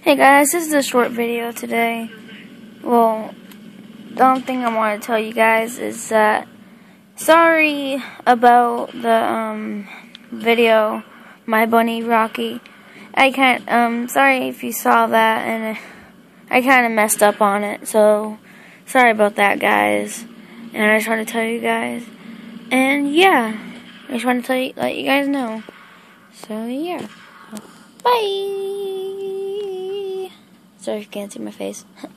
Hey guys, this is a short video today. Well, the only thing I want to tell you guys is that sorry about the video, My Bunny Rocky. Sorry if you saw that, and I kind of messed up on it, so sorry about that, guys. And I just want to tell you guys, and yeah, I just want to let you guys know. So yeah, bye. Sorry if you can't see my face.